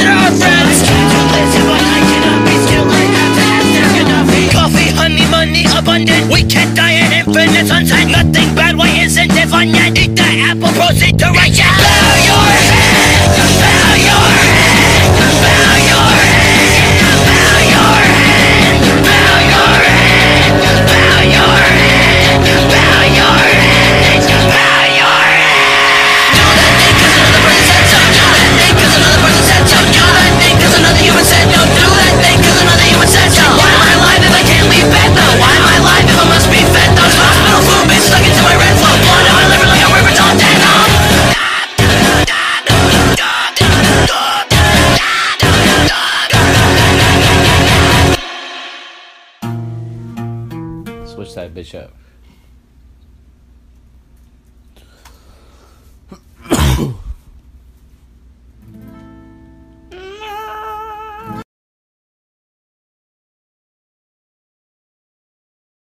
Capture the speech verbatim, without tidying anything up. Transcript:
there are friends. Coffee, honey, money, abundant. We can't die in infinite sunset. Nothing bad, why isn't it fun yet? Eat the apple, proceed to right yet. Bow your head, bow your head, bow your head, bow your head, bow your head, bow your head, bow your head, bow your head. Do that thing cause another person said so. Do that thing cause another person said so. Do that thing cause another human said no. Do that thing cause another human said so. Why am I alive if I can't leave bed though? Why am I alive if I must be fed though? Hospital food been stuck into my red flow. Why do I live like a river till I'm dead? Switch that bitch up.